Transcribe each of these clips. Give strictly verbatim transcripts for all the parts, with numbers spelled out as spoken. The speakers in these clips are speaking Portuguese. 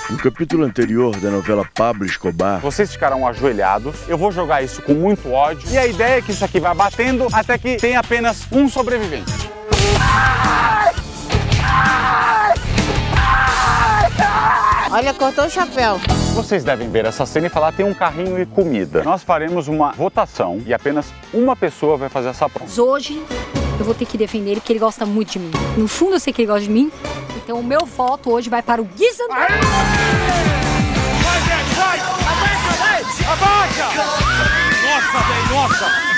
No capítulo anterior da novela Pablo Escobar, vocês ficarão ajoelhados, eu vou jogar isso com muito ódio e a ideia é que isso aqui vai batendo até que tem apenas um sobrevivente. Olha, cortou o chapéu. Vocês devem ver essa cena e falar, tem um carrinho e comida. Nós faremos uma votação e apenas uma pessoa vai fazer essa prova. Hoje eu vou ter que defender ele porque ele gosta muito de mim. No fundo eu sei que ele gosta de mim, então o meu voto hoje vai para o Gui Santana. Vai, velho, vai! Abaixa, vai! Abaixa! Nossa, velho, nossa!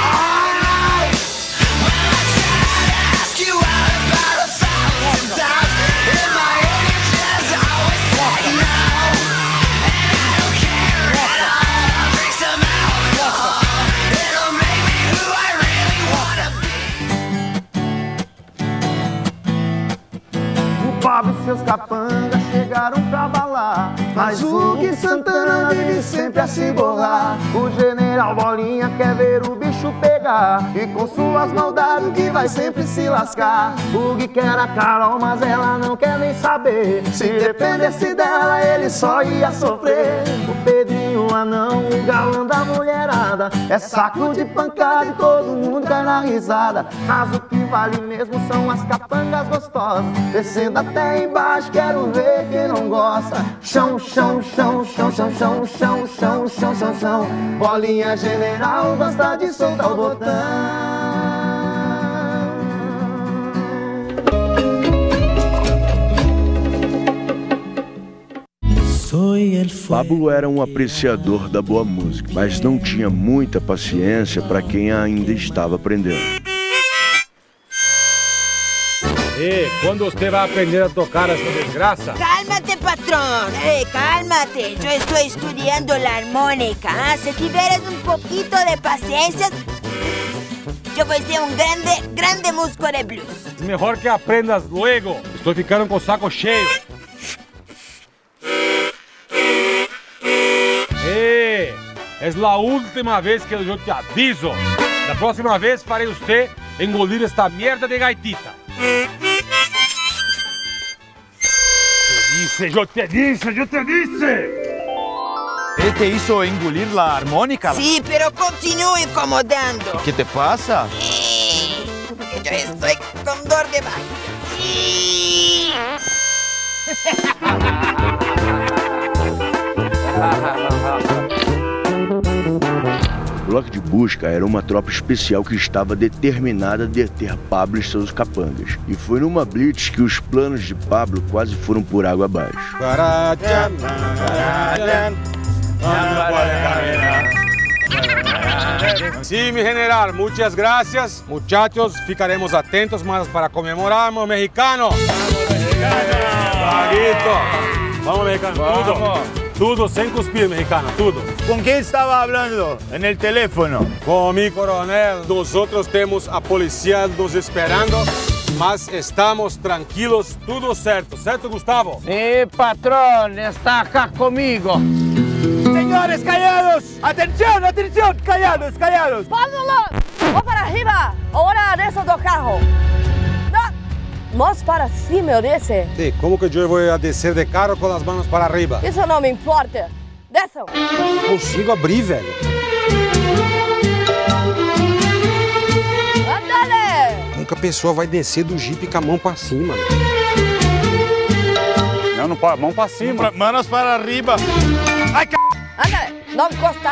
Pablo e seus capangas chegaram pra balar, mas o Gui Santana vive sempre a se borrar. O general Bolinha quer ver o bicho pegar, e com suas maldades o Gui vai sempre se lascar. O Gui quer a Carol, mas ela não quer nem saber. Se dependesse dela, ele só ia sofrer. O Pedrinho o anão, o galã da mulherada, é saco de pancada e todo mundo cai na risada. Mas o que vale mesmo são as capangas gostosas, descendo até embaixo, quero ver quem não gosta. Chão, chão, chão, chão, chão, chão, chão, chão, chão, chão, chão. Bolinha general gosta de soltar o botão. Pablo era um apreciador da boa música, mas não tinha muita paciência para quem ainda estava aprendendo. Eh, ¿cuándo usted va a aprender a tocar esta desgracia? Cálmate, patrón. Eh, cálmate. Yo estoy estudiando la armónica. ¿Ah? Si tuvieras un poquito de paciencia, yo voy a ser un grande, grande músico de blues. Es mejor que aprendas luego. Estoy ficando con saco cheio. Eh, es la última vez que yo te aviso. La próxima vez faré usted engolir esta mierda de gaitita. Te disse, yo te disse, yo te disse. ¿Él te hizo engolir la armónica? Sí, pero continúo incomodando. ¿Qué te pasa? Sí, yo estoy con dolor de barriga. Sí. O Bloco de Busca era uma tropa especial que estava determinada a deter Pablo e seus capangas. E foi numa blitz que os planos de Pablo quase foram por água abaixo. Sí, mi general, muchas gracias. Muchachos, ficaremos atentos más para conmemorarnos, mexicano. Vamos, Vamos, mexicano, tudo. Tudo, sem cuspir, mexicano, tudo. ¿Con quién estaba hablando en el teléfono? Com mi coronel, nosotros temos a policía nos esperando, mas estamos tranquilos, tudo certo. Certo, Gustavo? Sí, patrón, está acá conmigo. Señores, callados. Atención, atención, callados, callados. Pablo, vamos para arriba. Ahora desce do carro. Más para cima, desce. Sí, ¿cómo que yo voy a descer de carro con las manos para arriba? Isso não me importa. Desçam. Consigo abrir, velho. Andale! Nunca a pessoa vai descer do jipe com a mão para cima. Não, não pode. Mão para cima. Manos para arriba. Ai, c... Andale, não encosta.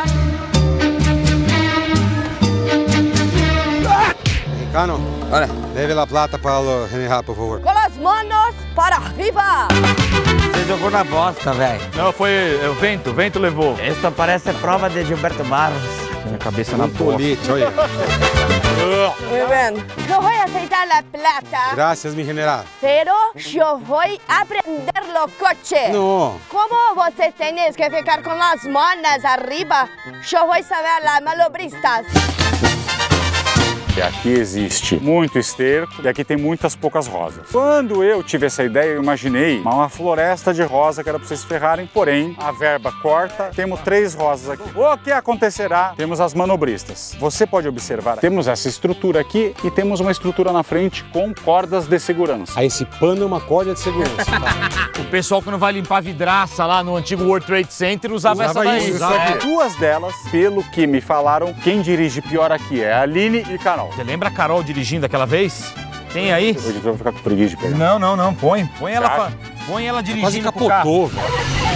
Mexicano, olha, leve a plata para o general, por favor. Com as manos para arriba. Você jogou na bosta, velho. Não, foi o vento, o vento levou. Esta parece prova de Gilberto Barros. Minha cabeça na bosta. Tolete, olha. Muy bien. Yo voy a aceitar la plata. Gracias, mi general. Pero yo voy a prender los coches. No. Como vocês têm que ficar com as manos arriba, yo voy a saber las malobristas. que aqui existe muito esterco e aqui tem muitas poucas rosas. Quando eu tive essa ideia, eu imaginei uma floresta de rosa que era para vocês se ferrarem, porém, a verba corta, temos três rosas aqui. O que acontecerá? Temos as manobristas. Você pode observar, temos essa estrutura aqui e temos uma estrutura na frente com cordas de segurança. Aí esse pano é uma corda de segurança. O pessoal, quando vai limpar vidraça lá no antigo World Trade Center, usava, usava essa daí. Isso, é. Duas delas, pelo que me falaram, quem dirige pior aqui é a Aline e Carol. Você lembra a Carol dirigindo aquela vez? Tem aí? Hoje eu vou ficar com preguiça de pegar. Não, não, não. Põe. Põe ela, fa... põe ela dirigindo pro carro. Velho.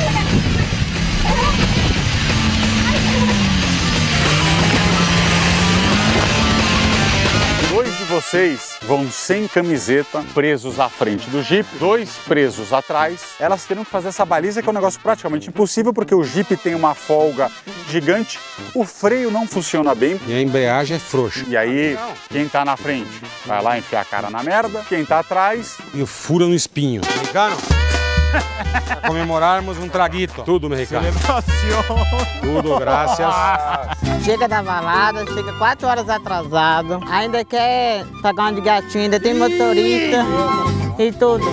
Dois de vocês vão sem camiseta, presos à frente do Jeep, dois presos atrás. Elas terão que fazer essa baliza, que é um negócio praticamente impossível, porque o Jeep tem uma folga gigante, o freio não funciona bem. E a embreagem é frouxa. E aí, quem tá na frente vai lá enfiar a cara na merda, quem tá atrás... E o fura no espinho. Mexicano, para comemorarmos um traguito. Tudo, mexicano. Tudo, graças. Chega da balada, chega quatro horas atrasado, ainda quer pagar um de gatinho, ainda tem motorista e tudo.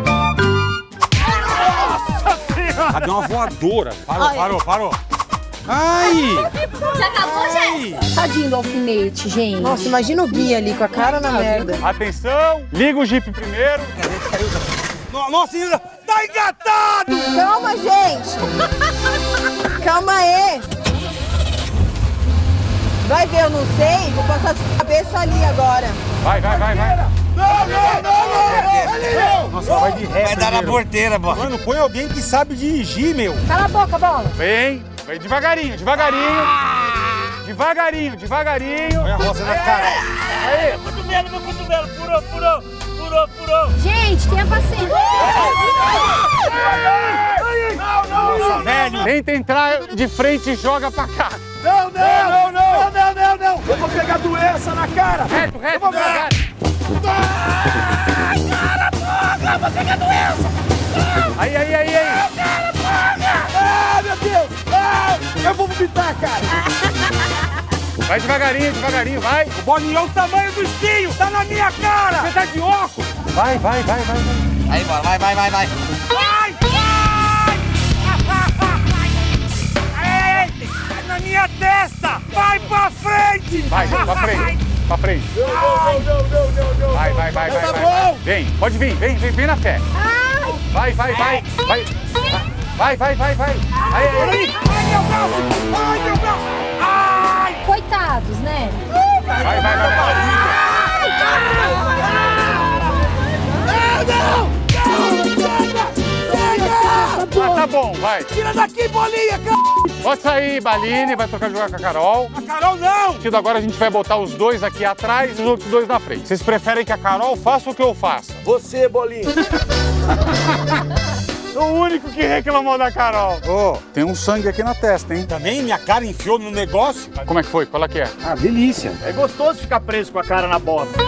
Ah, deu uma voadora. Parou, Ai. parou, parou. Ai! Já acabou, gente? Tadinho do alfinete, gente. Nossa, imagina o Gui ali com a cara na merda. Atenção, liga o Jeep primeiro. Nossa, tá engatado! Calma, gente. Calma aí. Vai ver, eu não sei, vou passar a cabeça ali agora. Vai, vai, vai, vai. Não, não, não, não! Nossa, vai de ré. Vai dar na porteira, bola. Mano, põe alguém que sabe dirigir, meu. Cala a boca, bola. Vem, vem devagarinho, devagarinho. Devagarinho, devagarinho. Põe a rosa na cara. Aí. Meu cotovelo, meu cotovelo, furou, furou, furou, furou. Gente, tenha paciência. Não, não, Nossa, velho. Tenta entrar de frente e joga pra cá. não, não, não, não, não, não, não. Eu vou pegar doença na cara. Reto, reto, devagar. Ai, cara, porra, eu vou pegar doença. Aí, aí, aí, aí. Cara, porra. Ah, meu Deus. Ah, eu vou vomitar, cara. Vai devagarinho, devagarinho, vai. O bolinho é o tamanho do espinho, tá na minha cara. Você tá de óculos. Vai, vai, vai, vai, vai. Aí, bola, vai, vai, vai, vai. Ai, ai. Ai, na minha testa. Vai pra frente. Vai, pra frente, pra frente. Não, não, não, não, não, não. Vai, vai, vai, vai, Tá vai, bom. vai. Vem, pode vir, vem, vem, vem na fé. Vai, vai, vai, vai. Vai, vai, vai, vai. Aí, aí, aí. Ai, meu braço. Ai, meu braço. Ai. Coitados, né? Vai, vai, vai, vai. Não, não. Ah, tá bom, vai. Tira daqui, bolinha, c... Pode sair, Baline, vai tocar jogar com a Carol. A Carol não! Agora a gente vai botar os dois aqui atrás e os outros dois na frente. Vocês preferem que a Carol faça o que eu faça? Você, bolinha. O único que reclamou da Carol. Ô, oh, tem um sangue aqui na testa, hein? Também minha cara enfiou no negócio. Como é que foi? Qual é que é? Ah, delícia. É gostoso ficar preso com a cara na bosta.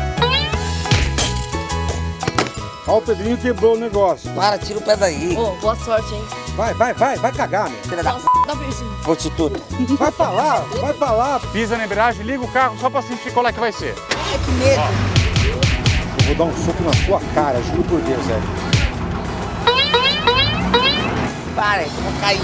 Ó, o Pedrinho quebrou o negócio. Para, tira o pé daí. Ô, boa sorte, hein? Vai, vai, vai, vai cagar, meu. Filha da p... Dá piercing. prostituta. Vai pra lá, vai pra lá. Pisa na embreagem, liga o carro só pra sentir qual é que vai ser. Ai, que medo. Eu vou dar um soco na sua cara, juro por Deus, velho. Para, eu vou cair.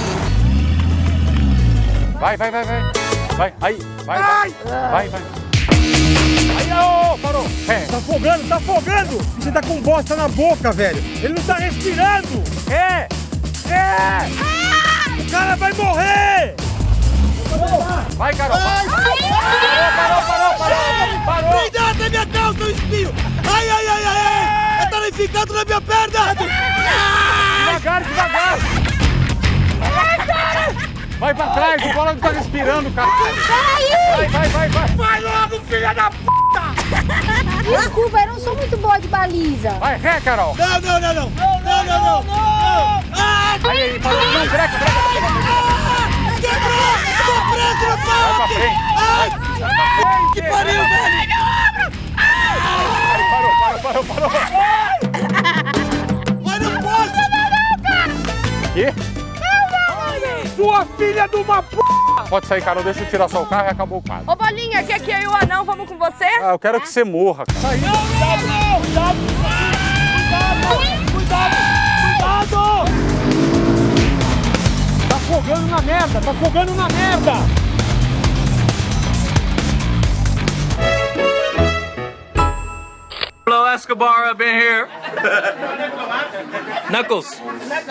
Vai, vai, vai, vai. Vai, aí, vai, vai. Vai, vai. Aí, ô, parou. É. Tá afogando, tá afogando! Você tá com bosta na boca, velho! Ele não tá respirando! É! É! O cara vai morrer! Vai, Carol! Ai, parou, parou, parou, parou! Parou! Cuidado na minha calça, o espinho! Ai, ai, ai, ai! ai. Tá enficado na minha perna! Devagar, devagar! Vai pra trás, o bola não tá respirando, cara! Vai, vai, vai, vai! Vai logo, filha da p***! Desculpa, eu não sou muito boa de baliza. Vai, ré, Carol! Não, não, não, não! Não, não, não! não, não. Ah, aí, aí, parou! Não, breca, breca! quebrou! Tô preso no pau! Vai pra frente! Ai, que pariu, velho! Ai, parou, parou, parou, parou! Mas não pode! Quê? Sua filha de uma p... Pode sair, Carol, deixa eu tirar só o carro e acabou o quadro. Ô, Bolinha, quer que eu e o anão vamos com você? Ah, eu quero que você morra, cara. Não, não, cuidado! Cuidado! Cuidado! Cuidado! Tá afogando na merda, tá afogando na merda! Hello, Escobar up in here. Knuckles.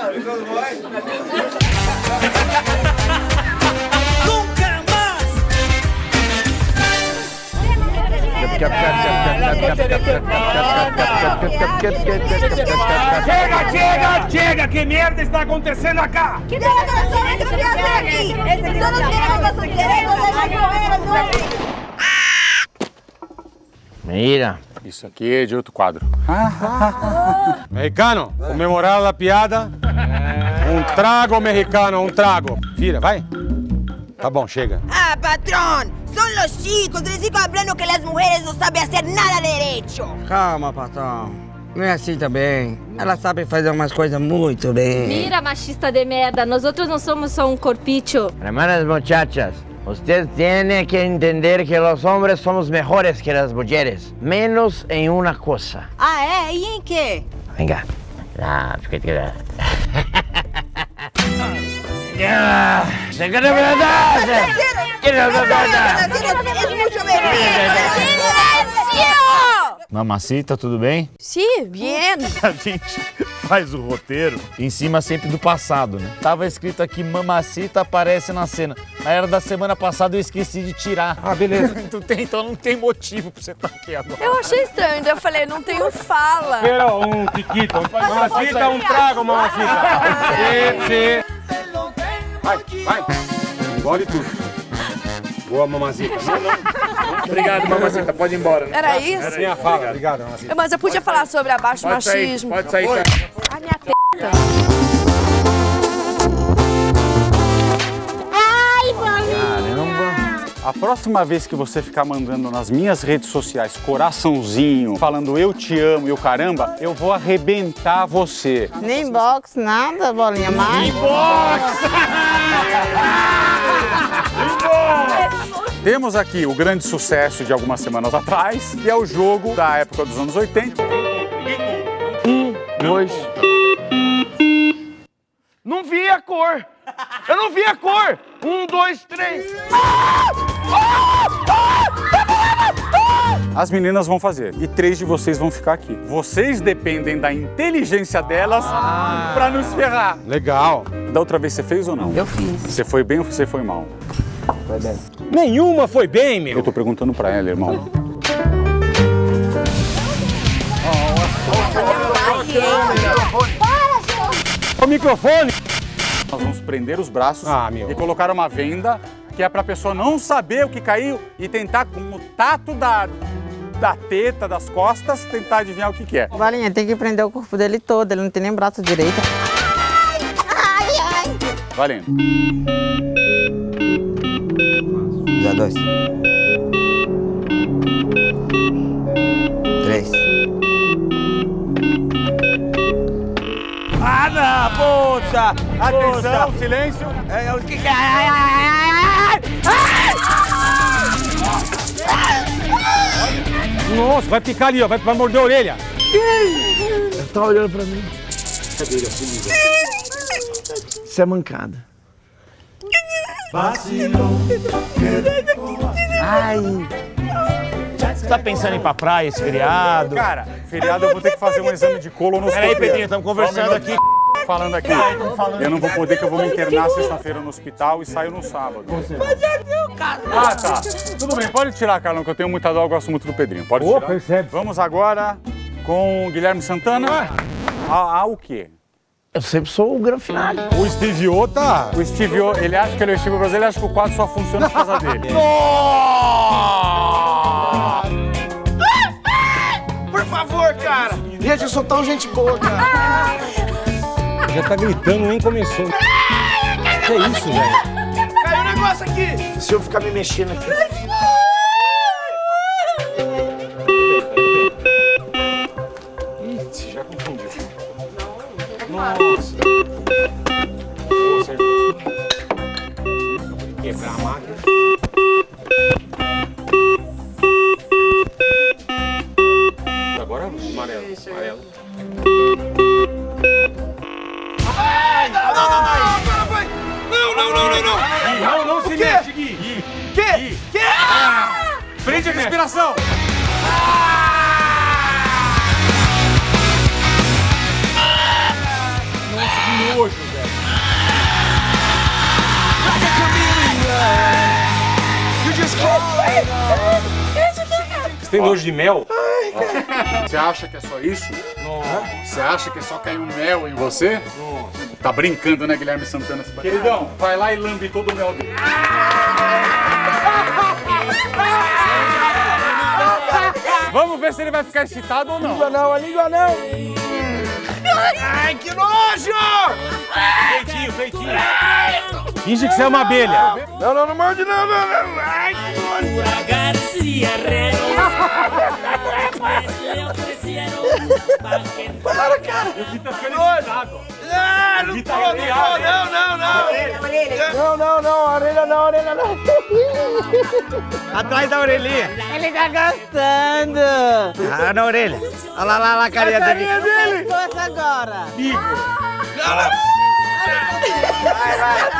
Nunca mais! Chega, chega, chega! Que merda está acontecendo acá? Que desgraçamento que fazer aqui? Só nos queremos, queremos levar correr, Mira. Isso aqui é de outro quadro. Mexicano, comemorar a piada. Um trago mexicano, um trago. Vira, vai. Tá bom, chega. Ah, patrón, son los chicos. Les sigo hablando que las mujeres no saben hacer nada derecho. Calma, patrão. Não é assim também. Ela sabe fazer umas coisas muito bem. Mira, machista de merda. Nós outros não somos só um corpicho. Hermanas muchachas, ustedes tienen que entender que los hombres somos mejores que las mujeres, menos en una cosa. Ah, é? E em quê? Venga. Ah, fica que se queda verdad. Es mucho mejor. ¡Silencio! Mamacita, tudo bem? Sim, bien. A gente faz o roteiro em cima sempre do passado, né? Tava escrito aqui, Mamacita aparece na cena. Na era da semana passada eu esqueci de tirar. Ah, beleza. Então, tem, então não tem motivo pra você estar aqui agora. Eu achei estranho, daí eu falei, não tenho fala. Pero um tiquito. Mamacita, um trago, mamacita. Sim, sim. Vai, vai. Engole tudo. Boa, mamacita. Obrigado, Mamacita. Pode ir embora. Né? Era isso? Era minha fala. Obrigado, mamacita. Mas eu podia falar sobre abaixo Pode sair, machismo. pode sair. A minha teta. Ai, Bolinha. A próxima vez que você ficar mandando nas minhas redes sociais coraçãozinho, falando eu te amo e o caramba, eu vou arrebentar você. Nem box, nada, Bolinha. Mais. Inbox! Temos aqui o grande sucesso de algumas semanas atrás, que é o jogo da época dos anos oitenta. Um, dois. Não vi a cor! Eu não vi a cor! Um, dois, três! As meninas vão fazer e três de vocês vão ficar aqui. Vocês dependem da inteligência delas ah. pra nos ferrar. Legal. Da outra vez você fez ou não? Eu fiz. Você foi bem ou você foi mal? Foi bem. Nenhuma foi bem, meu. Eu tô perguntando pra ela, irmão. O microfone. Nós vamos prender os braços ah, meu. e colocar uma venda que é pra pessoa não saber o que caiu e tentar, com o tato da, da teta, das costas, tentar adivinhar o que, que é. Bolinha, tem que prender o corpo dele todo, ele não tem nem braço direito. Ai, ai. Valendo. Já dois. Três. Ah, não, poxa! Atenção, Poxa. silêncio. É, o que que... Ai, ai, ai, ai. Nossa, vai picar ali, ó. Vai, vai morder a orelha. Ele tá olhando pra mim. Isso é mancada. Ai. Você tá pensando em ir pra praia esse feriado? Cara, feriado eu vou ter que fazer um exame de colonoscopia. Peraí, Pedrinho, estamos conversando aqui. Falando aqui. Eu não vou poder, que eu vou me internar sexta-feira no hospital e saio no sábado. Ah, tá. Tudo bem, pode tirar, Carlão, que eu tenho muita dó, eu gosto muito do Pedrinho. Pode tirar. Ô, percebe. Vamos agora com o Guilherme Santana. Ah, ah, o quê? Eu sempre sou o grande final. O Steve O tá... O Steve O, ele acha que ele é o Steve brasileiro, ele acha que o quadro só funciona por causa dele. Por favor, cara! Gente, eu sou tão gente boa, cara! Já tá gritando, nem começou. Que é isso, velho? Caiu um negócio aqui! Se eu ficar me mexendo aqui... Ih, já confundiu. Nossa. Quebrar a máquina. Agora amarelo, amarelo. Ai, não, não, não, não, não, não, não, não, não. Não, não se mexe, Gui. Que? Que? Prende a respiração. Nossa, que nojo, velho. Você tem nojo de mel? Você acha que é só isso? Você acha que é só caiu mel em você? Tá brincando, né, Guilherme Santana? Queridão, vai lá e lambe todo o mel dele. Vamos ver se ele vai ficar excitado ou não. Língua não, a língua não. Ai, que nojo! Feitinho, feitinho. Finge que você é uma abelha. Não, não, não morde, não, não, não. Ai, que nojo. Para, cara. O Gui tá ficando excitado. Ah, não, Tá não, não, não, não, não. Não, não, não, a orelha não, a orelha não. Atrás da orelhinha. Ele tá gostando. Ah, na orelha. Olha lá, lá, lá a carinha dele. Dele. Força agora. Bico. Vai, vai.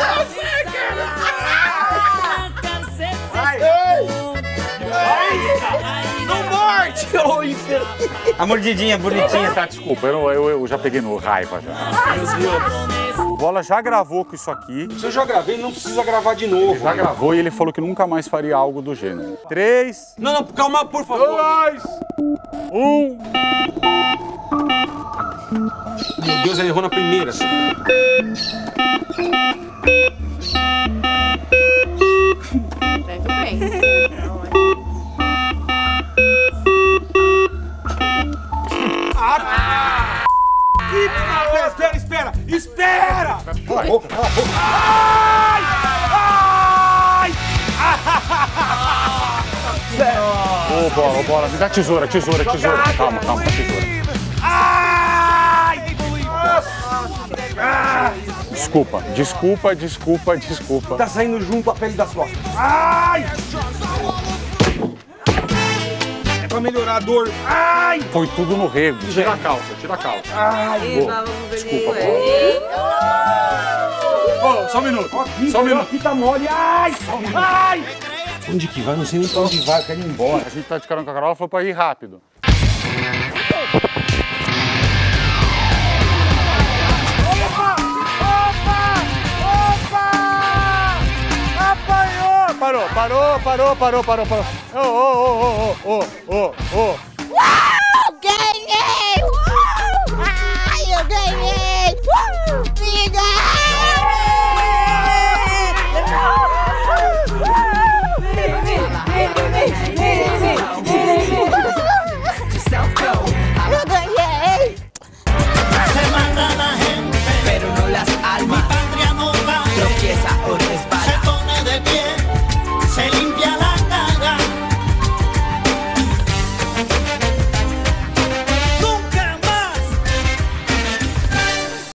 Não morde, ô inferno. A mordidinha bonitinha. Tá, desculpa, eu, eu, eu já peguei no raiva já. O Bola já gravou com isso aqui. Se eu já gravei, não precisa gravar de novo. Ele já gravou e ele falou que nunca mais faria algo do gênero. Três. Não, não, calma, por favor. Dois. Um. Meu Deus, ele errou na primeira. Tudo bem. Ah! Espera, espera, espera! Espera! Vai. Ai! Ai! Ô, Bola, ô, Bola, me dá tesoura, tesoura, tesoura. Calma, calma, tesoura. Ai! Desculpa, desculpa, desculpa, desculpa. Tá saindo junto a pele das costas. Ai! É pra melhorar a dor. Ai! Foi tudo no rego. Tira a calça, tira a calça. Ai! Boa. Desculpa, Bola. Ô, só um minuto, Aqui, só um minuto. aqui tá mole. Ai! Ai! Onde que vai? Não sei nem pra onde vai, eu quero ir embora. A gente tá de carona com a Carola, falou pra ir rápido. Apanhou! Parou, parou, parou, parou, parou, parou. Ô, ô, ô, ô, ô, ô, ô. Uau! Ganhei! Uau! Ai, eu ganhei! Uau!